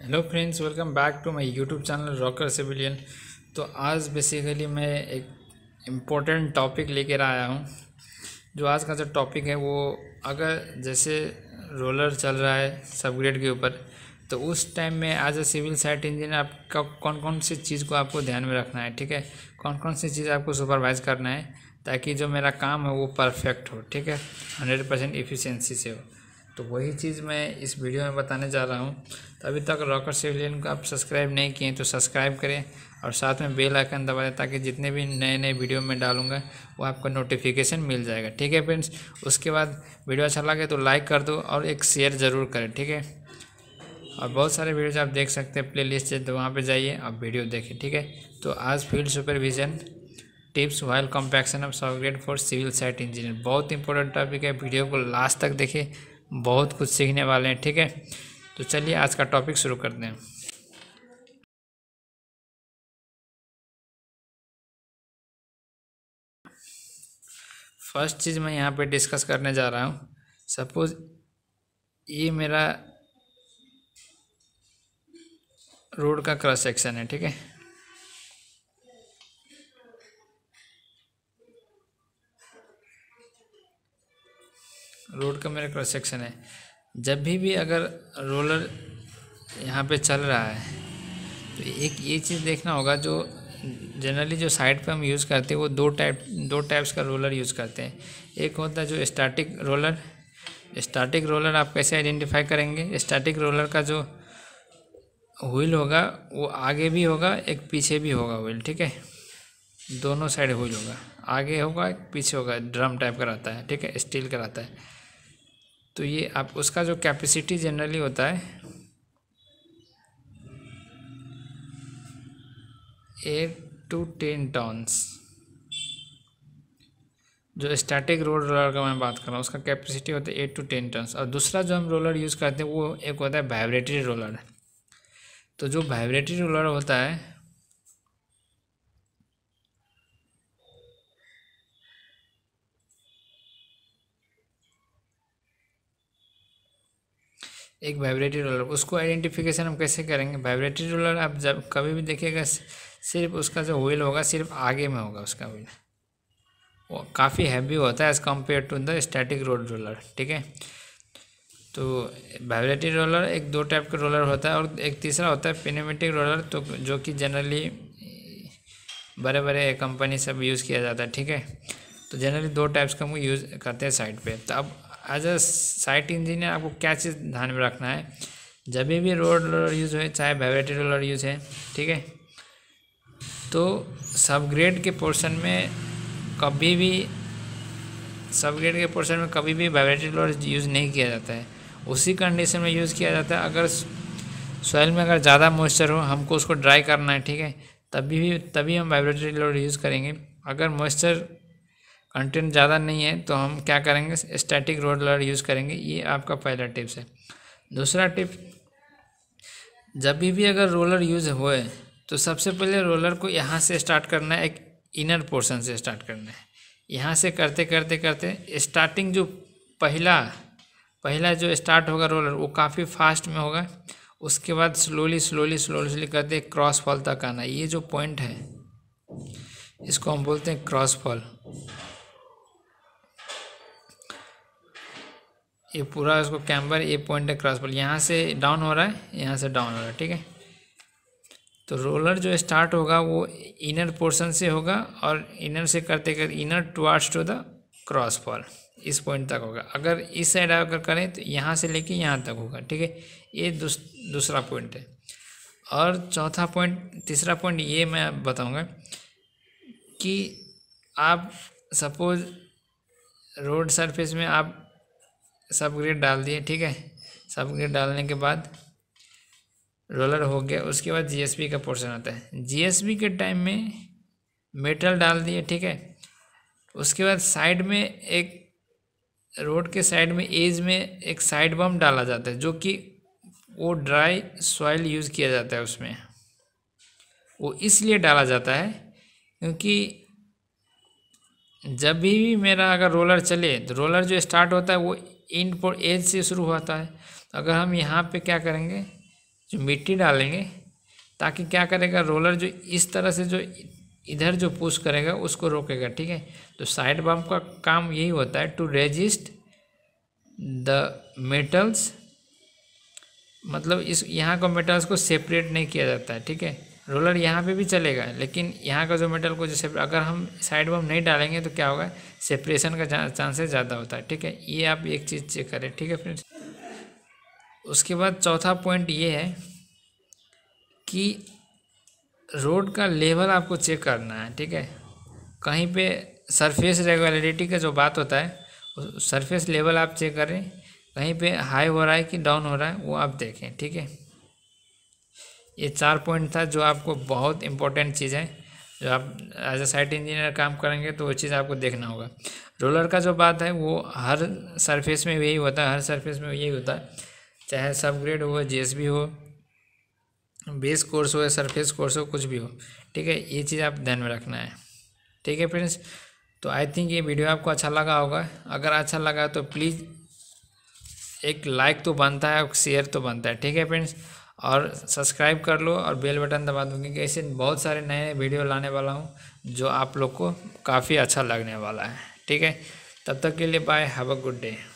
Hello friends, welcome back to my YouTube channel rocker civilian. तो आज basically मैं एक इम्पोर्टेंट टॉपिक लेकर आया हूँ। जो आज का जो टॉपिक है वो अगर जैसे रोलर चल रहा है सबग्रेड के ऊपर, तो उस टाइम में as a civil site engineer आपका कौन कौन सी चीज़ को आपको ध्यान में रखना है, ठीक है। कौन कौन सी चीज़ आपको सुपरवाइज करना है ताकि जो मेरा काम है वो परफेक्ट हो, ठीक है, 100% एफिशिएंसी से हो। तो वही चीज़ मैं इस वीडियो में बताने जा रहा हूँ। तो अभी तक रॉकर सिविलियन को आप सब्सक्राइब नहीं किए तो सब्सक्राइब करें और साथ में बेल आइकन दबा दें ताकि जितने भी नए नए वीडियो मैं डालूंगा वो आपको नोटिफिकेशन मिल जाएगा, ठीक है फ्रेंड्स। उसके बाद वीडियो अच्छा लगे तो लाइक कर दो और एक शेयर ज़रूर करें, ठीक है। और बहुत सारे वीडियोज आप देख सकते हैं प्ले लिस्ट है, तो वहाँ पर जाइए आप वीडियो देखें, ठीक है। तो आज field supervision tips while compaction of subgrade for civil site engineer, बहुत इंपॉर्टेंट टॉपिक है। वीडियो को लास्ट तक देखिए, बहुत कुछ सीखने वाले हैं, ठीक है। तो चलिए आज का टॉपिक शुरू करते हैं। फर्स्ट चीज़ मैं यहाँ पे डिस्कस करने जा रहा हूँ। सपोज ये मेरा रोड का क्रॉस सेक्शन है, ठीक है। रोड का मेरा क्रॉस सेक्शन है। जब भी अगर रोलर यहाँ पे चल रहा है तो एक ये चीज़ देखना होगा, जो जनरली जो साइड पे हम यूज़ करते हैं वो दो टाइप्स का रोलर यूज़ करते हैं। एक होता है जो स्टैटिक रोलर। स्टैटिक रोलर आप कैसे आइडेंटिफाई करेंगे? स्टैटिक रोलर का जो व्हील होगा वो आगे भी होगा, एक पीछे भी होगा व्हील, ठीक है। दोनों साइड व्हील होगा, आगे होगा एक पीछे होगा, ड्रम टाइप का रहता है, ठीक है, स्टील का रहता है। तो ये आप उसका जो कैपेसिटी जनरली होता है 8 to 10 टन्स। जो स्टैटिक रोड रोलर का मैं बात कर रहा हूँ उसका कैपेसिटी होता है 8 to 10 टन्स। और दूसरा जो हम रोलर यूज़ करते हैं वो एक होता है वाइब्रेटरी रोलर। तो जो वाइब्रेटरी रोलर होता है एक वाइब्रेटरी रोलर, उसको आइडेंटिफिकेशन हम कैसे करेंगे? वाइब्रेटरी रोलर आप जब कभी भी देखिएगा सिर्फ उसका जो व्हील होगा सिर्फ आगे में होगा, उसका व्हील वो काफ़ी हैवी होता है as compare to the static road roller, ठीक है। तो वाइब्रेटरी रोलर एक दो टाइप का रोलर होता है और एक तीसरा होता है पिनेमेटिक रोलर, तो जो कि जनरली बड़े बड़े कंपनी सब यूज़ किया जाता है, ठीक है। तो जनरली दो टाइप्स का हम यूज़ करते हैं साइट पे। तो अब एज अ साइट इंजीनियर आपको क्या चीज़ ध्यान में रखना है? जब भी रोड रोलर यूज़ हो चाहे वाइब्रेटरी रोलर यूज़ है, ठीक है, तो सबग्रेड के पोर्शन में कभी भी वाइब्रेटरी रोलर यूज़ नहीं किया जाता है। उसी कंडीशन में यूज़ किया जाता है अगर सॉइल में अगर ज़्यादा मॉइस्चर हो, हमको उसको ड्राई करना है, ठीक है, तभी हम वाइब्रेटरी रोलर यूज़ करेंगे। अगर मॉइस्चर कंटेंट ज़्यादा नहीं है तो हम क्या करेंगे? स्टैटिक रोलर यूज़ करेंगे। ये आपका पहला टिप्स है। दूसरा टिप, जब भी अगर रोलर यूज़ होए तो सबसे पहले रोलर को यहाँ से स्टार्ट करना है, एक इनर पोर्शन से स्टार्ट करना है। यहाँ से करते करते करते स्टार्टिंग जो पहला जो स्टार्ट होगा रोलर वो काफ़ी फास्ट में होगा। उसके बाद स्लोली करते क्रॉस फॉल तक आना। ये जो पॉइंट है इसको हम बोलते हैं क्रॉस फॉल। ये पूरा इसको कैम्बर, ये पॉइंट है क्रॉस फॉल। यहाँ से डाउन हो रहा है, यहाँ से डाउन हो रहा है, ठीक है। तो रोलर जो स्टार्ट होगा वो इनर पोर्शन से होगा और इनर से करते करते inner towards to the cross fall, इस पॉइंट तक होगा। अगर इस साइड अगर करें तो यहाँ से लेके यहाँ तक होगा, ठीक है। ये दूसरा पॉइंट है। और चौथा पॉइंट, तीसरा पॉइंट ये मैं बताऊँगा कि आप सपोज रोड सरफेस में आप सबग्रेड डाल दिए, ठीक है। सबग्रेड डालने के बाद रोलर हो गया, उसके बाद जीएसबी का पोर्शन आता है। जीएसबी के टाइम में मेटल डाल दिए, ठीक है। उसके बाद साइड में एक रोड के साइड में एज में एक साइड बम डाला जाता है, जो कि वो ड्राई सॉइल यूज़ किया जाता है उसमें। वो इसलिए डाला जाता है क्योंकि जब भी मेरा अगर रोलर चले तो रोलर जो स्टार्ट होता है वो इन पर एज से शुरू होता है। तो अगर हम यहाँ पे क्या करेंगे, जो मिट्टी डालेंगे, ताकि क्या करेगा रोलर जो इस तरह से जो इधर जो पुश करेगा उसको रोकेगा। ठीक है, तो साइड बम्प का काम यही होता है, टू रेजिस्ट द मेटल्स, मतलब इस यहाँ का मेटल्स को सेपरेट नहीं किया जाता है। ठीक है, रोलर यहाँ पे भी चलेगा, लेकिन यहाँ का जो मेटल को जो अगर हम साइड बम्प नहीं डालेंगे तो क्या होगा, सेपरेशन का चांसेस ज़्यादा होता है। ठीक है, ये आप एक चीज़ चेक करें। ठीक है फ्रेंड्स, उसके बाद चौथा पॉइंट ये है कि रोड का लेवल आपको चेक करना है। ठीक है, कहीं पे सरफेस रेगुलरिटी का जो बात होता है, सरफेस लेवल आप चेक करें, कहीं पे हाई हो रहा है कि डाउन हो रहा है वो आप देखें। ठीक है, ये 4 पॉइंट था जो आपको बहुत इंपॉर्टेंट चीज़ है, जो आप एज अ साइट इंजीनियर काम करेंगे तो वो चीज़ आपको देखना होगा। रोलर का जो बात है वो हर सरफेस में यही होता है, हर सरफेस में यही होता है, चाहे सब ग्रेड हो, GSB हो, बेस कोर्स हो या सरफेस कोर्स हो, कुछ भी हो। ठीक है, ये चीज़ आप ध्यान में रखना है। ठीक है फ्रेंड्स, तो आई थिंक ये वीडियो आपको अच्छा लगा होगा। अगर अच्छा लगा तो प्लीज़ एक लाइक तो बनता है और शेयर तो बनता है। ठीक है फ्रेंड्स, और सब्सक्राइब कर लो और बेल बटन दबा दो, क्योंकि ऐसे बहुत सारे नए वीडियो लाने वाला हूँ जो आप लोग को काफ़ी अच्छा लगने वाला है। ठीक है, तब तक के लिए bye, have a good day.